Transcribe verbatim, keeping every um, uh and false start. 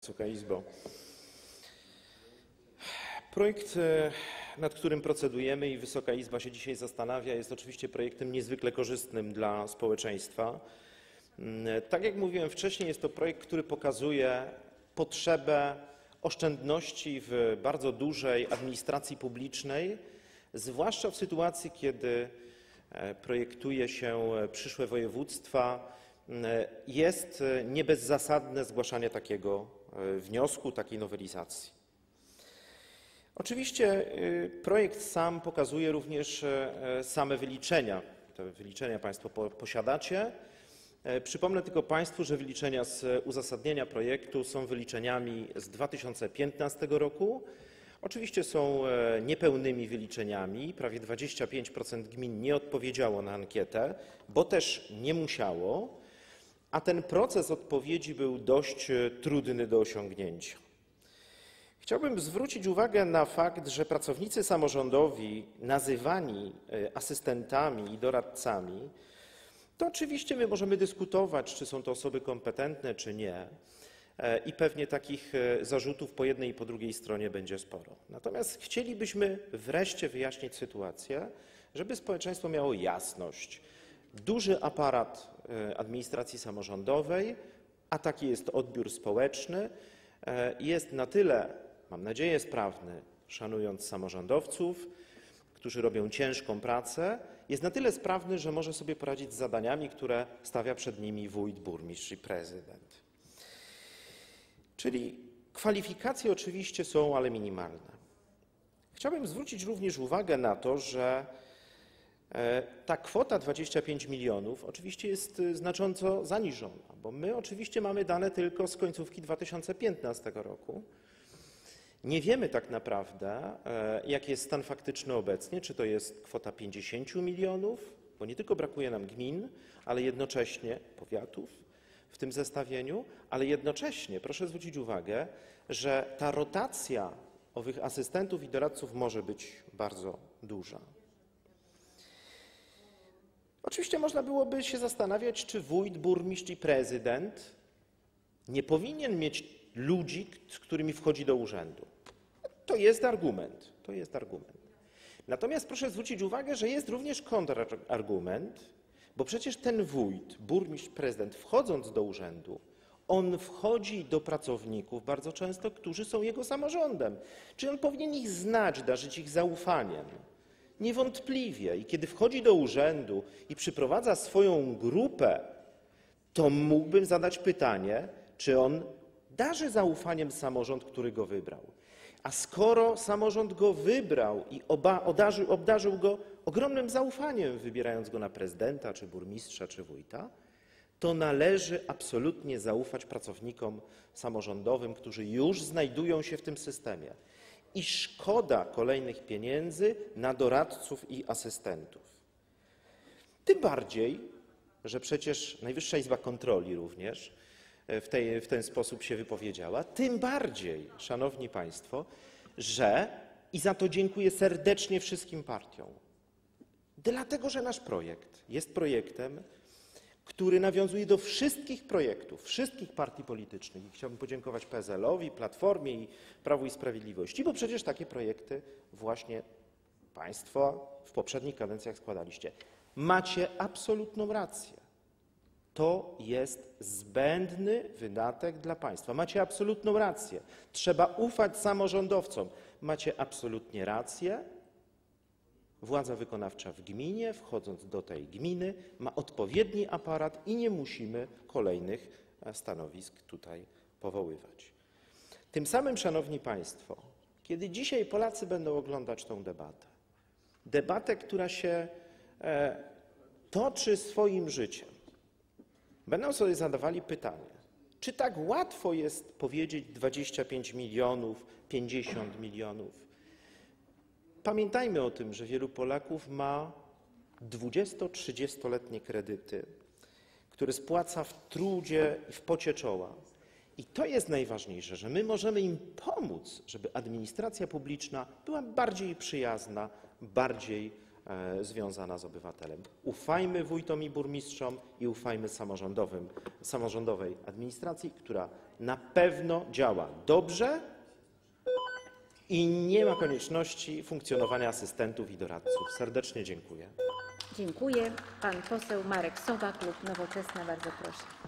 Wysoka Izbo. Projekt, nad którym procedujemy i Wysoka Izba się dzisiaj zastanawia, jest oczywiście projektem niezwykle korzystnym dla społeczeństwa. Tak jak mówiłem wcześniej, jest to projekt, który pokazuje potrzebę oszczędności w bardzo dużej administracji publicznej, zwłaszcza w sytuacji, kiedy projektuje się przyszłe województwa. Jest niebezzasadne zgłaszanie takiego wniosku, takiej nowelizacji. Oczywiście projekt sam pokazuje również same wyliczenia. Te wyliczenia Państwo posiadacie. Przypomnę tylko Państwu, że wyliczenia z uzasadnienia projektu są wyliczeniami z dwa tysiące piętnastego roku. Oczywiście są niepełnymi wyliczeniami. Prawie dwadzieścia pięć procent gmin nie odpowiedziało na ankietę, bo też nie musiało, a ten proces odpowiedzi był dość trudny do osiągnięcia. Chciałbym zwrócić uwagę na fakt, że pracownicy samorządowi nazywani asystentami i doradcami, to oczywiście my możemy dyskutować, czy są to osoby kompetentne, czy nie, i pewnie takich zarzutów po jednej i po drugiej stronie będzie sporo. Natomiast chcielibyśmy wreszcie wyjaśnić sytuację, żeby społeczeństwo miało jasność. Duży aparat administracji samorządowej, a taki jest odbiór społeczny, jest na tyle, mam nadzieję, sprawny, szanując samorządowców, którzy robią ciężką pracę, jest na tyle sprawny, że może sobie poradzić z zadaniami, które stawia przed nimi wójt, burmistrz i prezydent. Czyli kwalifikacje oczywiście są, ale minimalne. Chciałbym zwrócić również uwagę na to, że ta kwota dwadzieścia pięć milionów oczywiście jest znacząco zaniżona, bo my oczywiście mamy dane tylko z końcówki dwa tysiące piętnastego roku. Nie wiemy tak naprawdę, jaki jest stan faktyczny obecnie, czy to jest kwota pięćdziesiąt milionów, bo nie tylko brakuje nam gmin, ale jednocześnie powiatów w tym zestawieniu, ale jednocześnie proszę zwrócić uwagę, że ta rotacja owych asystentów i doradców może być bardzo duża. Oczywiście można byłoby się zastanawiać, czy wójt, burmistrz i prezydent nie powinien mieć ludzi, z którymi wchodzi do urzędu. To jest argument, to jest argument. Natomiast proszę zwrócić uwagę, że jest również kontrargument, bo przecież ten wójt, burmistrz, prezydent, wchodząc do urzędu, on wchodzi do pracowników bardzo często, którzy są jego samorządem. Czyli on powinien ich znać, darzyć ich zaufaniem. Niewątpliwie. I kiedy wchodzi do urzędu i przyprowadza swoją grupę, to mógłbym zadać pytanie, czy on darzy zaufaniem samorząd, który go wybrał. A skoro samorząd go wybrał i oba, obdarzył, obdarzył go ogromnym zaufaniem, wybierając go na prezydenta, czy burmistrza, czy wójta, to należy absolutnie zaufać pracownikom samorządowym, którzy już znajdują się w tym systemie. I szkoda kolejnych pieniędzy na doradców i asystentów. Tym bardziej, że przecież Najwyższa Izba Kontroli również w, tej, w ten sposób się wypowiedziała, tym bardziej, szanowni państwo, że, i za to dziękuję serdecznie wszystkim partiom, dlatego że nasz projekt jest projektem, który nawiązuje do wszystkich projektów, wszystkich partii politycznych. I chciałbym podziękować P S L-owi, Platformie i Prawu i Sprawiedliwości, bo przecież takie projekty właśnie państwo w poprzednich kadencjach składaliście. Macie absolutną rację. To jest zbędny wydatek dla państwa. Macie absolutną rację. Trzeba ufać samorządowcom. Macie absolutnie rację. Władza wykonawcza w gminie, wchodząc do tej gminy, ma odpowiedni aparat i nie musimy kolejnych stanowisk tutaj powoływać. Tym samym, szanowni państwo, kiedy dzisiaj Polacy będą oglądać tę debatę, debatę, która się toczy swoim życiem, będą sobie zadawali pytanie, czy tak łatwo jest powiedzieć dwadzieścia pięć milionów, pięćdziesiąt milionów. Pamiętajmy o tym, że wielu Polaków ma dwudziesto-trzydziestoletnie kredyty, które spłaca w trudzie i w pocie czoła. I to jest najważniejsze, że my możemy im pomóc, żeby administracja publiczna była bardziej przyjazna, bardziej e, związana z obywatelem. Ufajmy wójtom i burmistrzom i ufajmy samorządowym, samorządowej administracji, która na pewno działa dobrze i nie ma konieczności funkcjonowania asystentów i doradców. Serdecznie dziękuję. Dziękuję. Pan poseł Marek Sowa, klub Nowoczesna. Bardzo proszę.